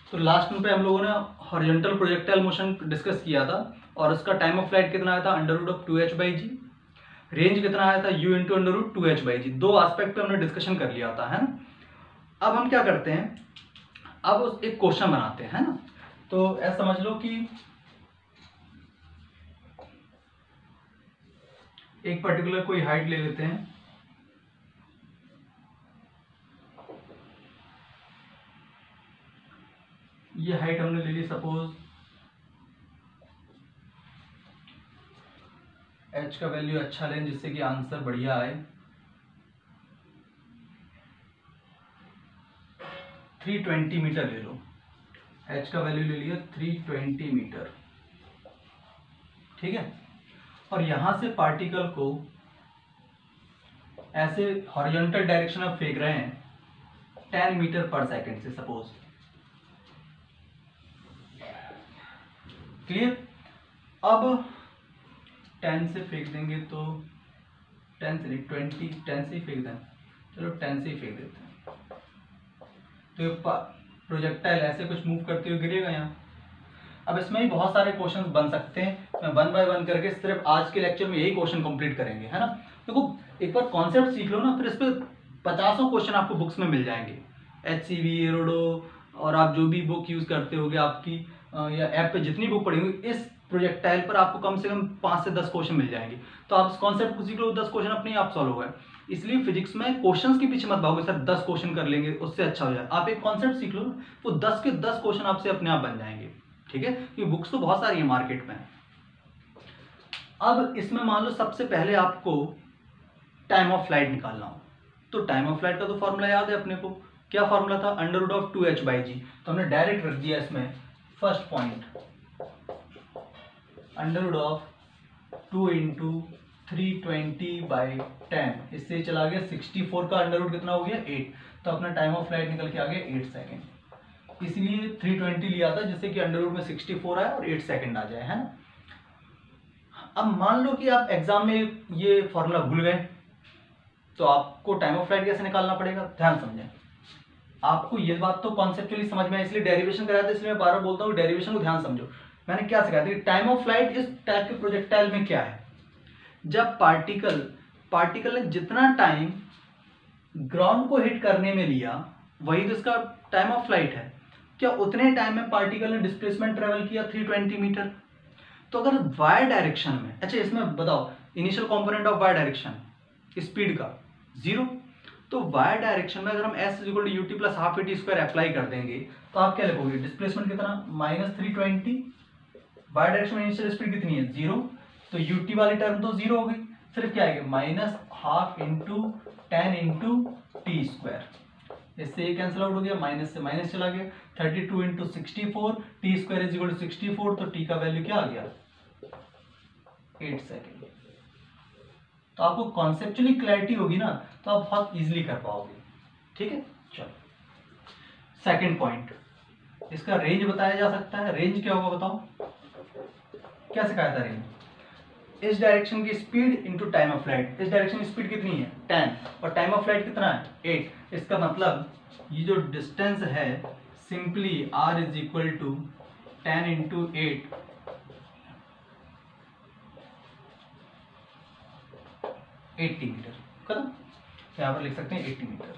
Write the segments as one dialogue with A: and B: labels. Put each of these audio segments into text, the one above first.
A: तो लास्ट में पे हम लोगों ने हॉरिजॉन्टल प्रोजेक्टाइल मोशन डिस्कस किया था और उसका टाइम ऑफ फ्लाइट कितना आया था √2h/g, रेंज कितना आया था u × √2h/g। दो एस्पेक्ट पे हमने डिस्कशन कर लिया था, है ना। अब हम क्या करते हैं, अब एक क्वेश्चन बनाते हैं, है ना। तो ऐसा समझ लो कि एक पर्टिकुलर कोई हाइट ले लेते हैं, ये हाइट हमने ले ली सपोज h का वैल्यू अच्छा लें जिससे कि आंसर बढ़िया आए। 320 मीटर ले लो, h का वैल्यू ले लिया 320 मीटर, ठीक है। और यहां से पार्टिकल को ऐसे हॉरिजॉन्टल डायरेक्शन में फेंक रहे हैं 10 मीटर पर सेकंड से सपोज, क्लियर। अब 10 से फेंक देंगे तो 10 से नहीं 20, 10 से ही फेंक दें, चलो 10 से ही फेंक देते हैं। तो प्रोजेक्टाइल ऐसे कुछ मूव करते हुए गिरेगा यहाँ। अब इसमें ही बहुत सारे क्वेश्चंस बन सकते हैं, मैं 1 बाय 1 करके सिर्फ आज के लेक्चर में यही क्वेश्चन कंप्लीट करेंगे, है ना। देखो एक बार कॉन्सेप्ट सीख लो ना, फिर इस पे 50 क्वेश्चन आपको बुक्स में मिल जाएंगे, HCV, एरोडो और आप जो भी बुक यूज करते होगे आपकी या ऐप पे जितनी बुक पढ़ी होगी, इस प्रोजेक्टाइल पर आपको कम से कम 5 से 10 क्वेश्चन मिल जाएंगे। तो आप इस कॉन्सेप्ट को सीख लो, 10 क्वेश्चन अपने आप सॉल्व हो गए। इसलिए फिजिक्स में क्वेश्चंस के पीछे मत भागो सर 10 क्वेश्चन कर लेंगे उससे अच्छा हो जाए, आप एक कॉन्सेप्ट सीख लो ना, वो 10 के 10 क्वेश्चन आपसे अपने आप बन जाएंगे, ठीक है। क्योंकि बुक्स तो बहुत सारी है मार्केट में। अब इसमें मान लो सबसे पहले आपको टाइम ऑफ फ्लाइट निकालना हो, तो टाइम ऑफ फ्लाइट का तो फॉर्मूला याद है अपने को, क्या फॉर्मूला था √2h/g। तो हमने डायरेक्ट रख दिया इसमें फर्स्ट पॉइंट √2 × 320/10, इससे चला गया 64 का अंडर रूट कितना हो गया 8, तो अपना टाइम ऑफ फ्लाइट निकल के आ गया 8 सेकेंड। इसलिए 320 लिया था जिससे कि अंडर रूट में 64 आए और 8 सेकेंड आ जाए, है ना। अब मान लो कि आप एग्जाम में ये फॉर्मूला भूल गए, तो आपको टाइम ऑफ फ्लाइट कैसे निकालना पड़ेगा, ध्यान समझें। आपको ये बात तो कॉन्सेप्चुअली समझ में है, इसलिए डेरिवेशन कराया था, इसलिए मैं बार बार बोलता हूँ डेरिवेशन को ध्यान समझो। मैंने क्या सिखाया था, टाइम ऑफ फ्लाइट इस टाइप के प्रोजेक्टाइल में क्या है, जब पार्टिकल ने जितना टाइम ग्राउंड को हिट करने में लिया वही तो इसका टाइम ऑफ फ्लाइट है। क्या उतने टाइम में पार्टिकल ने डिस्प्लेसमेंट ट्रेवल किया 320 मीटर। तो अगर वाई डायरेक्शन में, अच्छा इसमें बताओ initial component of Y direction speed का 0, तो वाई डायरेक्शन में अगर हम s = ut + ½ at² अप्लाई कर देंगे तो आप क्या लिखोगे, डिस्प्लेसमेंट कितना -320, वाई डायरेक्शन में इनिशियल स्पीड कितनी है 0, तो ut वाली टर्म तो 0 हो गई, सिर्फ क्या आएगा -½ × 10 × t², इससे ये कैंसिल आउट हो गया, माइनस से माइनस चला गया, 32 × 64, t² = 64, तो t का वैल्यू क्या आ गया 8 सेकेंड। तो आपको कॉन्सेप्चुअली क्लैरिटी होगी ना, तो आप बहुत इजीली कर पाओगे, ठीक है। चलो सेकंड पॉइंट, इसका रेंज बताया जा सकता है। रेंज क्या होगा बताओ, क्या सिखाया था रेंज, इस डायरेक्शन की speed into time of flight. इस डायरेक्शन की स्पीड कितनी है 10 और टाइम ऑफ फ्लाइट कितना है 8। इसका मतलब ये जो डिस्टेंस है सिंपली r = 10 × 8 80 मीटर, खत्म। यहाँ पर लिख सकते हैं 80 मीटर,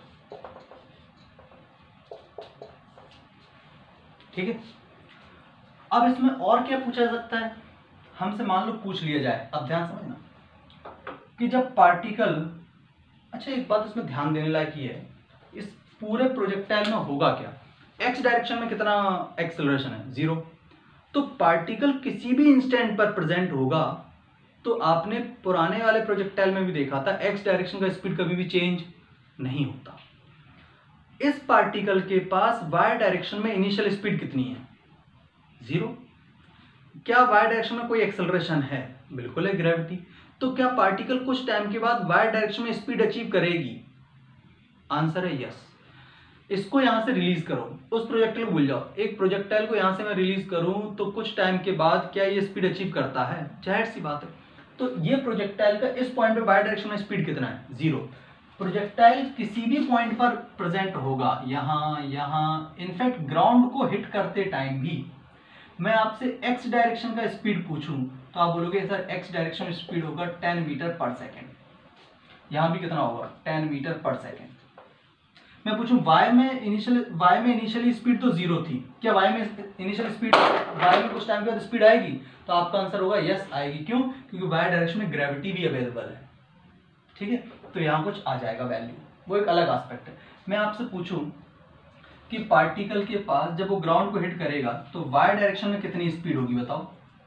A: ठीक है। अब इसमें और क्या पूछा जा सकता है, हमसे मान लो पूछ लिया जाए, अब ध्यान समझना कि जब पार्टिकल, अच्छा एक बात इसमें ध्यान देने लायक ये है, इस पूरे प्रोजेक्टाइल में होगा क्या, x डायरेक्शन में कितना एक्सेलरेशन है 0, तो पार्टिकल किसी भी इंस्टेंट पर प्रेजेंट होगा। तो आपने पुराने वाले प्रोजेक्टाइल में भी देखा था x डायरेक्शन का स्पीड कभी भी चेंज नहीं होता। इस पार्टिकल के पास y डायरेक्शन में इनिशियल स्पीड कितनी है 0। क्या y डायरेक्शन में कोई एक्सेलरेशन है, बिल्कुल है, ग्रेविटी। तो क्या पार्टिकल कुछ टाइम के बाद y डायरेक्शन में स्पीड अचीव करेगी, आंसर है यस। इसको यहां से रिलीज करो, उस प्रोजेक्टाइल को भूल जाओ, एक प्रोजेक्टाइल को यहां से मैं रिलीज करूं तो कुछ टाइम के बाद क्या ये स्पीड अचीव करता है, जाहिर सी बात है। तो ये प्रोजेक्टाइल का इस पॉइंट पे वाई डायरेक्शन में स्पीड कितना है 0। प्रोजेक्टाइल किसी भी पॉइंट पर प्रेजेंट होगा, यहाँ इनफैक्ट ग्राउंड को हिट करते टाइम भी मैं आपसे एक्स डायरेक्शन का स्पीड पूछूं तो आप बोलोगे सर एक्स डायरेक्शन स्पीड होगा 10 मीटर पर सेकेंड। यहाँ भी कितना होगा 10 मीटर पर सेकेंड। मैं पूछूं वाई में इनिशियली स्पीड तो जीरो थी, क्या वाई में इनिशियल स्पीड वाई में कुछ टाइम के बाद स्पीड आएगी? तो आपका आंसर होगा यस आएगी। क्यों? क्योंकि वाई डायरेक्शन में ग्रेविटी भी अवेलेबल है। ठीक है, तो यहाँ कुछ आ जाएगा वैल्यू, वो एक अलग एस्पेक्ट है। मैं आपसे पूछूं कि पार्टिकल के पास जब वो ग्राउंड को हिट करेगा तो वाई डायरेक्शन में कितनी स्पीड होगी बताओ?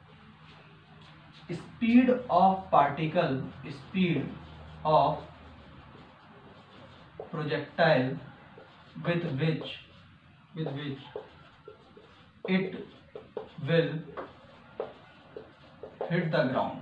A: Speed of particle, speed of projectile with which it will hit the ground।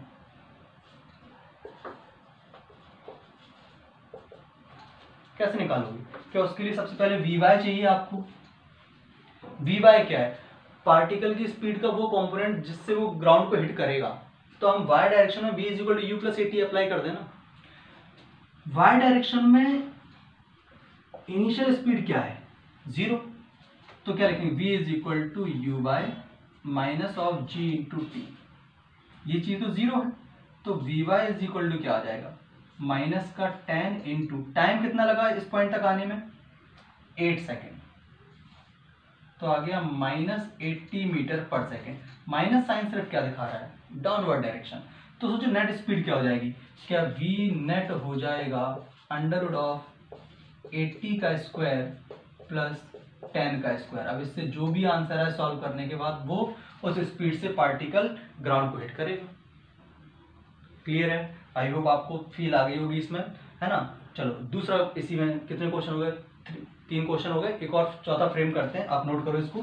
A: कैसे निकालोगे? क्या उसके लिए सबसे पहले वी वाई चाहिए आपको? वी वाई क्या है? पार्टिकल की स्पीड का वो कंपोनेंट जिससे वो ग्राउंड को हिट करेगा। तो हम वाई डायरेक्शन में v is u plus a t apply कर देना। वाई डायरेक्शन में इनिशियल स्पीड क्या है? जीरो। तो क्या लिखेंगे? v is equal to u by minus of g into t. ये चीज तो जीरो है, तो v y is equal to क्या आ जाएगा? माइनस का 10 इंटू टाइम कितना लगा इस पॉइंट तक आने में? 8 सेकेंड। तो आ गया minus 80 metre per second. Minus sign सिर्फ क्या दिखा रहा है? Downward direction. तो सोचो नेट स्पीड क्या हो जाएगी? क्या v नेट हो जाएगा अंडर रूट ऑफ 80 का स्क्वायर प्लस 10 का स्क्वायर। अब इससे जो भी आंसर है सॉल्व करने के बाद वो उस स्पीड से पार्टिकल ग्राउंड को हिट करेगा। क्लियर है? आई होप आपको फील आ गई होगी इसमें, है ना। चलो दूसरा, इसी में कितने क्वेश्चन हो गए? 3 क्वेश्चन हो गए। एक और चौथा फ्रेम करते हैं, आप नोट करो इसको।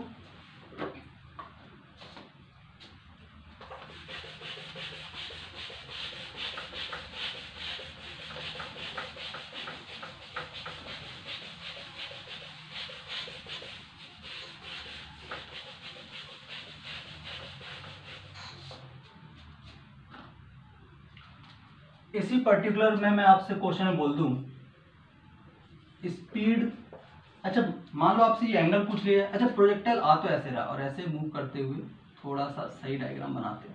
A: इसी पर्टिकुलर में मैं आपसे क्वेश्चन में बोल दूं स्पीड। अच्छा मान लो आपसे ये एंगल पूछ लिया। अच्छा प्रोजेक्टाइल आ तो ऐसे रहा और ऐसे मूव करते हुए थोड़ा सा सही डायग्राम बनाते हैं।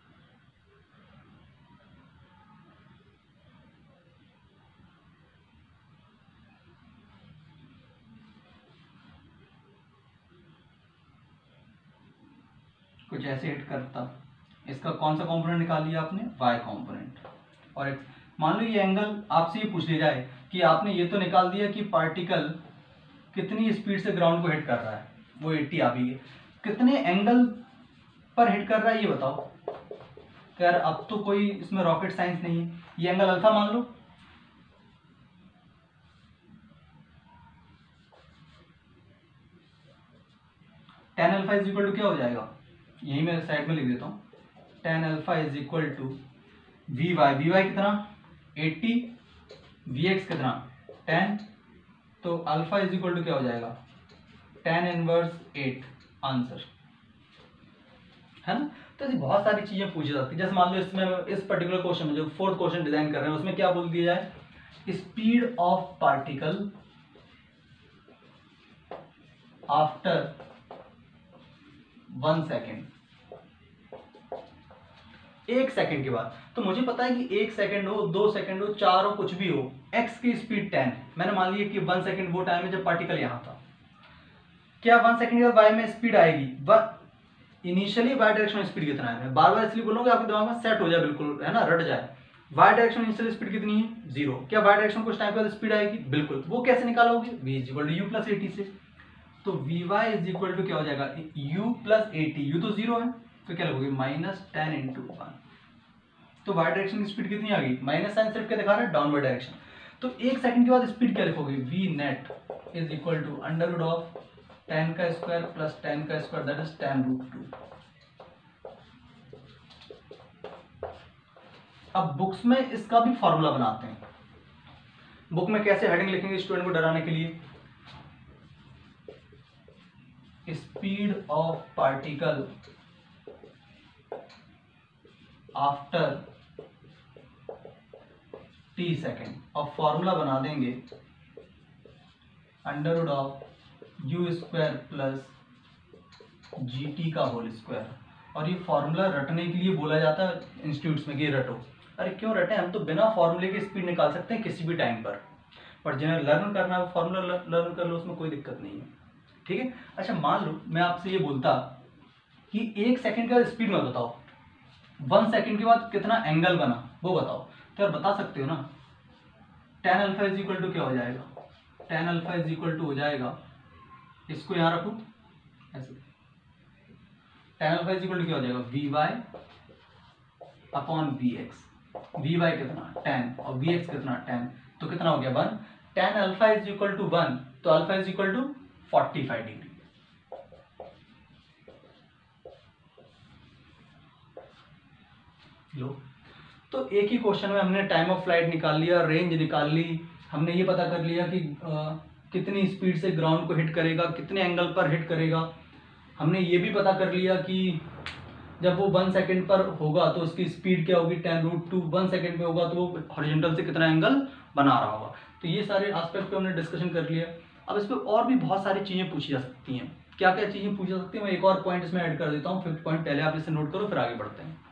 A: कुछ ऐसे हिट करता, इसका कौन सा कंपोनेंट निकाल लिया आपने? Y component. और एक मान लो ये एंगल आपसे ये पूछ लिया जाए कि आपने ये तो निकाल दिया कि पार्टिकल कितनी स्पीड से ग्राउंड को हिट कर रहा है, वो 80 आ भी है, कितने एंगल पर हिट कर रहा है ये बताओ। यार अब तो कोई इसमें रॉकेट साइंस नहीं है। ये एंगल अल्फा मान लो, tan alpha is equal to क्या हो जाएगा? यही मैं साइड में लिख देता हूँ। Tan alpha is equal to v y कितना? 80, वी एक्स कितना? 10। तो अल्फा इज इक्वल टू क्या हो जाएगा? 10 इनवर्स 8 आंसर, है ना। तो ऐसी बहुत सारी चीजें पूछी जाती है। जैसे मान लो इसमें इस पर्टिकुलर क्वेश्चन में जो 4th क्वेश्चन डिजाइन कर रहे हैं उसमें क्या बोल दिया जाए? Speed of particle after 1 second, 1 second के बाद। तो मुझे पता है कि 1 सेकेंड हो, 2 सेकेंड हो, 4 हो, कुछ भी हो, एक्स की स्पीड 10। मैंने मान लिया कि 1 सेकेंड वो टाइम है जब पार्टिकल यहां था। क्या 1 सेकेंड के बाद वाई में स्पीड आएगी? इनिशियली वाई डायरेक्शन में स्पीड कितना है? बार बार इसलिए बोलूंगा आपके दिमाग में सेट हो जाए, बिल्कुल, है ना, रट जाए। वाई डायरेक्शन इनिशियल स्पीड कितनी है? 0। क्या वाई डायरेक्शन कुछ टाइम के बाद स्पीड आएगी? बिल्कुल। वो कैसे निकालोगे? v is equal to u plus 80 से। तो v y is equal to क्या हो जाएगा? u plus 80। यू तो 0 है तो क्या लगोगे? Minus 10 into 1। तो वाई डायरेक्शन की स्पीड कितनी आ गई? माइनस साइन सिर्फ क्या दिखा रहा है? Downward direction. तो 1 सेकंड के बाद स्पीड क्या लिखोगे? V net is equal to under root of 10 का स्क्वायर प्लस 10 का स्क्वायर, दैट इज 10 रूट 2। अब बुक्स में इसका भी फॉर्मूला बनाते हैं। बुक में कैसे हेडिंग लिखेंगे स्टूडेंट को डराने के लिए? Speed of particle after t t second, और फॉर्मूला बना देंगे under root of u square plus g t का होल स्क्वायर। और ये फॉर्मूला रटने के लिए बोला जाता है इंस्टीट्यूट्स में कि रटो। अरे क्यों रटे, हम तो बिना फॉर्मूले के स्पीड निकाल सकते हैं किसी भी टाइम पर जिन्हें लर्न करना है फॉर्मूला लर्न कर लो, उसमें कोई दिक्कत नहीं है। ठीक है, अच्छा मान लो मैं आपसे ये बोलता कि 1 सेकंड का स्पीड मत बताओ, 1 सेकंड के बाद कितना एंगल बना वो बताओ, तो यार बता सकते हो ना। tan alpha is equal to क्या हो जाएगा, tan alpha is equal to हो जाएगा, इसको यहाँ रखो ऐसे, tan alpha is equal to क्या हो जाएगा, v y upon v x. V y कितना 10 और वी एक्स कितना 10, तो कितना हो गया 1। tan alpha is equal to 1, तो alpha is equal to 45 degree. लो, तो एक ही क्वेश्चन में हमने टाइम ऑफ फ्लाइट निकाल लिया, रेंज निकाल ली, हमने ये पता कर लिया कि कितनी स्पीड से ग्राउंड को हिट करेगा, कितने एंगल पर हिट करेगा। हमने ये भी पता कर लिया कि जब वो 1 सेकंड पर होगा तो उसकी स्पीड क्या होगी, 10√2। 1 सेकंड पे होगा तो वो हॉरिजॉन्टल से कितना एंगल बना रहा होगा। तो ये सारे एस्पेक्ट पे हमने डिस्कशन कर लिया। अब इस पर और भी बहुत सारी चीज़ें पूछी जा सकती हैं। क्या क्या चीज़ें पूछी जा सकती हैं, मैं एक और पॉइंट इसमें ऐड कर देता हूँ। 5th पॉइंट पहले आप इसे नोट करो, फिर आगे बढ़ते हैं।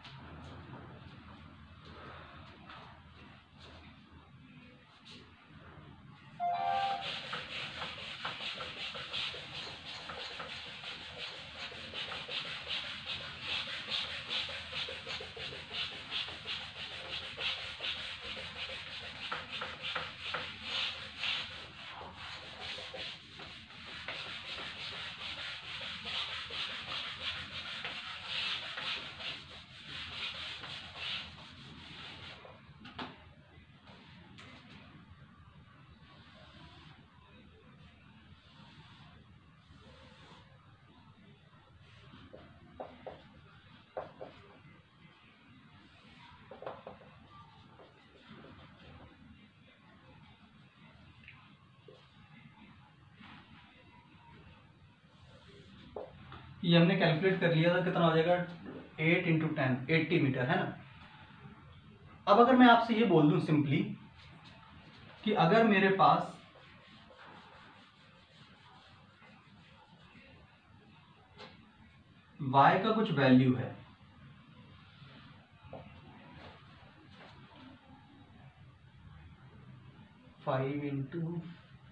A: ये हमने कैलकुलेट कर लिया था, कितना हो जाएगा 8 × 10, 80 मीटर, है ना। अब अगर मैं आपसे ये बोल दूं सिंपली कि अगर मेरे पास y का कुछ वैल्यू है, फाइव इंटू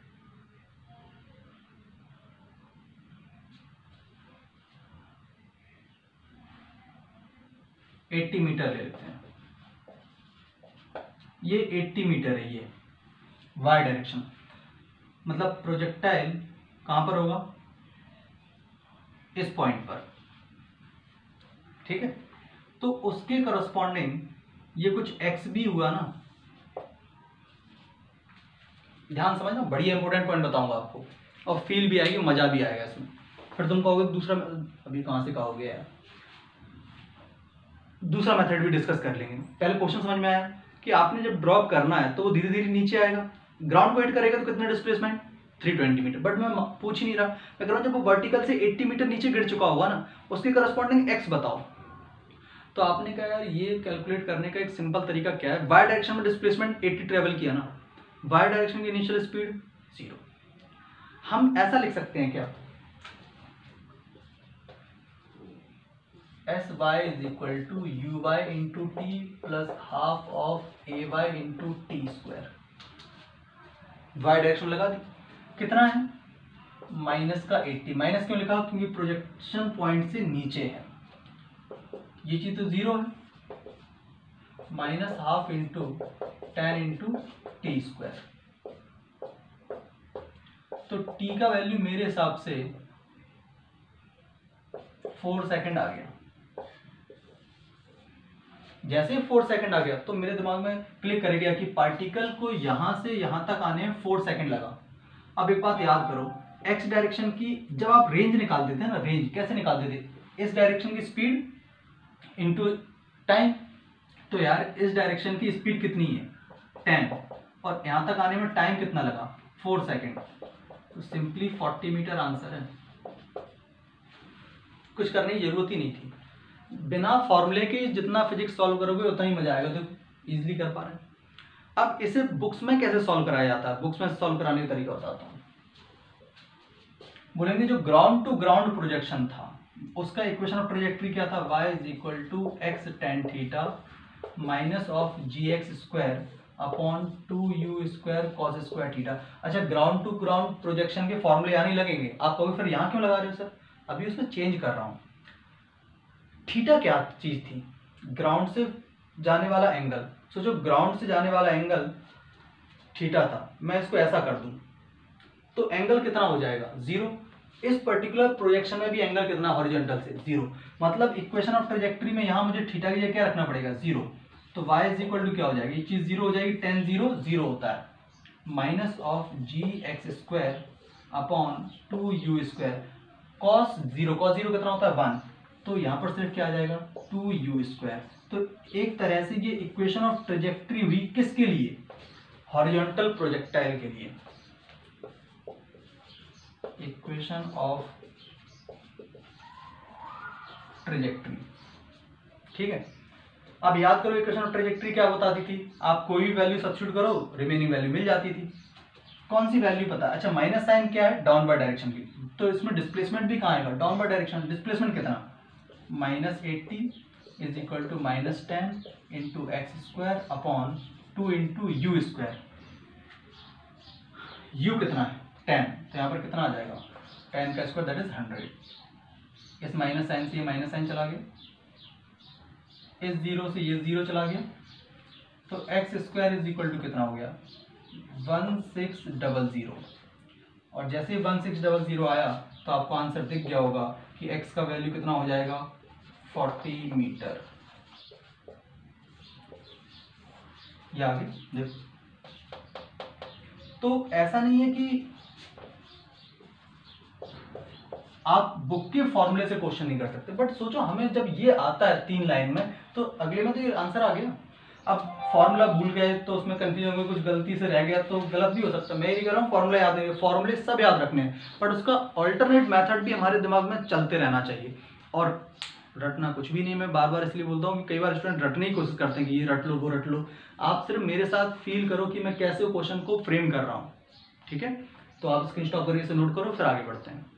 A: 80 मीटर ले लेते हैं। ये 80 मीटर है, ये y डायरेक्शन, मतलब प्रोजेक्टाइल कहां पर होगा, इस पॉइंट पर। ठीक है, तो उसके करस्पॉन्डिंग ये कुछ x भी हुआ ना। ध्यान समझना, बढ़िया इंपॉर्टेंट पॉइंट बताऊंगा आपको, और फील भी आएगी, मजा भी आएगा इसमें। फिर तुम कहोगे दूसरा, अभी कहां से कहोगे यार, दूसरा मेथड भी डिस्कस कर लेंगे। पहले क्वेश्चन समझ में आया कि आपने जब ड्रॉप करना है तो वो धीरे धीरे नीचे आएगा, ग्राउंड को हिट करेगा तो कितना डिस्प्लेसमेंट 320 मीटर। बट मैं पूछ ही नहीं रहा, मैं कह रहा हूँ जब वो वर्टिकल से 80 मीटर नीचे गिर चुका होगा ना, उसके करस्पॉन्डिंग एक्स बताओ। तो आपने कहा यार ये कैलकुलेट करने का एक सिंपल तरीका क्या है, वाई डायरेक्शन में डिस्प्लेसमेंट 80 ट्रेवल किया ना, वाई डायरेक्शन की इनिशियल स्पीड 0। हम ऐसा लिख सकते हैं क्या, s y is equal to u y into t plus half of a y into t square. Y direction लगा दी, कितना है -80। माइनस क्यों लिखा, क्योंकि प्रोजेक्शन पॉइंट से नीचे है, ये चीज तो 0 है। -12 इंटू 10 इंटू टी स्क्वायर, तो t का वैल्यू मेरे हिसाब से 4 सेकंड आ गया। जैसे ही 4 सेकंड आ गया तो मेरे दिमाग में क्लिक कर गया कि पार्टिकल को यहां से यहां तक आने में 4 सेकंड लगा। अब एक बात याद करो, x डायरेक्शन की जब आप रेंज निकाल देते हैं ना, रेंज कैसे निकाल देते, इस डायरेक्शन की स्पीड इंटू टाइम। तो यार इस डायरेक्शन की स्पीड कितनी है 10, और यहां तक आने में टाइम कितना लगा 4 सेकंड, तो सिंपली 40 मीटर आंसर है। कुछ करने की जरूरत ही नहीं थी, बिना फॉर्मूले के जितना फिजिक्स सॉल्व करोगे उतना ही मजा आएगा, तो इजीली कर पा रहे हैं। अब इसे बुक्स में कैसे सॉल्व कराया जाता है, बुक्स में सॉल्व कराने का तरीका बताता हूँ। बोलेंगे जो ग्राउंड टू ग्राउंड प्रोजेक्शन था उसका इक्वेशन ऑफ ट्रेजेक्ट्री क्या था, y is equal to x tan theta minus of g x square upon 2u square cos square theta. अच्छा, ग्राउंड टू ग्राउंड प्रोजेक्शन के फॉर्मूले यहाँ नहीं लगेंगे, आप कहोगे फिर यहाँ क्यों लगा रहे हो सर, अभी उसमें चेंज कर रहा हूँ। थीटा क्या चीज थी, ग्राउंड से जाने वाला एंगल। सोचो ग्राउंड से जाने वाला एंगल थीटा था, मैं इसको ऐसा कर दूं तो एंगल कितना हो जाएगा, 0। इस पर्टिकुलर प्रोजेक्शन में भी एंगल कितना, हॉरिजॉन्टल से 0। मतलब इक्वेशन ऑफ ट्रेजेक्ट्री में यहाँ मुझे थीटा की जगह क्या रखना पड़ेगा, 0। तो y इज इक्वल टू क्या हो जाएगी, ये चीज 0 हो जाएगी, tan 0 0 होता है, minus of g x square upon 2u square cos 0 कितना होता है 1, तो यहाँ पर सिर्फ क्या आ जाएगा 2u स्क्वायर। तो एक तरह से ये इक्वेशन ऑफ ट्रेजेक्ट्री हुई किसके लिए, हॉरिजॉन्टल प्रोजेक्टाइल के लिए। इक्वेशन ऑफ ट्रेजेक्ट्री, ठीक है। अब याद करो इक्वेशन ऑफ ट्रेजेक्ट्री क्या बताती थी, आप कोई भी वैल्यू सब्स्टिट्यूट करो रिमेनिंग वैल्यू मिल जाती थी। कौन सी वैल्यू पता, अच्छा माइनस साइन क्या है, डाउनवर्ड डायरेक्शन की, तो इसमें डिस्प्लेसमेंट भी कहाँ आएगा, डाउनवर्ड डायरेक्शन। डिस्प्लेसमेंट कितना, -80 is equal to -10 into x square upon 2 into u square. U कितना है 10, तो यहाँ पर कितना आ जाएगा 10 का स्क्वायर दैट इज 100। इस माइनस साइन से ये माइनस साइन चला गया, इस 0 से ये 0 चला गया, तो x square is equal to कितना हो गया 1600। और जैसे ही 1600 आया तो आपको आंसर दिख गया होगा कि x का वैल्यू कितना हो जाएगा 40 मीटर। ये आगे देखो, तो ऐसा नहीं है कि आप बुक के फॉर्मूले से क्वेश्चन नहीं कर सकते, बट सोचो हमें जब ये आता है 3 लाइन में तो अगले में तो ये आंसर आ गया। अब फॉर्मूला भूल गए तो उसमें कंफ्यूजन हो गई, कुछ गलती से रह गया तो गलत भी हो सकता है। मैं ये कह रहा हूँ फॉर्मूला याद है, फॉर्मूले सब याद रखने हैं, बट उसका ऑल्टरनेट मेथड भी हमारे दिमाग में चलते रहना चाहिए। और रटना कुछ भी नहीं, मैं बार बार इसलिए बोलता हूँ कि कई बार स्टूडेंट रटने की कोशिश करते हैं कि ये रट लो वो रट लो। आप सिर्फ मेरे साथ फील करो कि मैं कैसे क्वेश्चन को फ्रेम कर रहा हूँ, ठीक है। तो आप स्क्रीन शॉट करके इसे नोट करो, फिर आगे बढ़ते हैं।